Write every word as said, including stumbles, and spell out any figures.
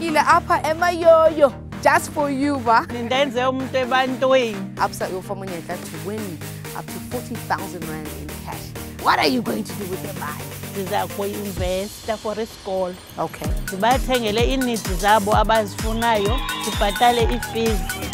Sifikile apha emayoyo just for you, ba. Nindenze umuntu ebantwini. Absa uyofumanyeka to win up to forty thousand rand in cash. What are you going to do with the money? Siza ku-investa for isikolo. Okay. Sibathengele ineeds zabo abazifunayo, sibhatale i-fees.